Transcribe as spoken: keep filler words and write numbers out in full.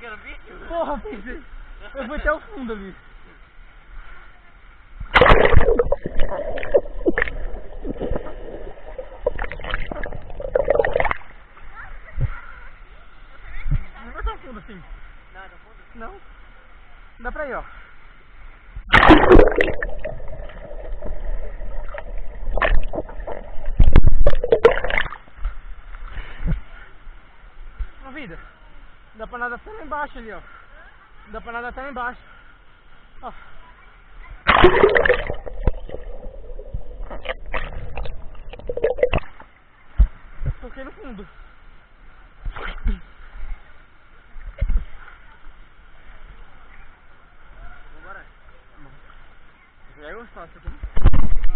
que era bicho? Porra, pensei. Eu fui até o fundo ali. Não vai tão fundo assim. Não, tá fundo? Não. Dá pra ir, ó. Uma vida. Dá pra nadar até lá embaixo ali, ó. Dá pra nadar até lá embaixo. Ó. Toquei no fundo. Vambora. Já é gostoso isso aqui, né?